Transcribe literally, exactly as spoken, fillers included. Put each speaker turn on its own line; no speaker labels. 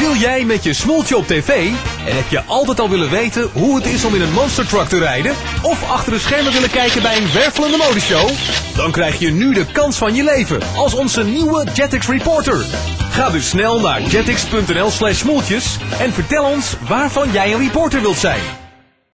Wil jij met je smoeltje op tv en heb je altijd al willen weten hoe het is om in een monster truck te rijden? Of achter de schermen willen kijken bij een wervelende modeshow? Dan krijg je nu de kans van je leven als onze nieuwe Jetix Reporter. Ga dus snel naar jetix punt n l slash smoeltjes en vertel ons waarvan jij een reporter wilt zijn.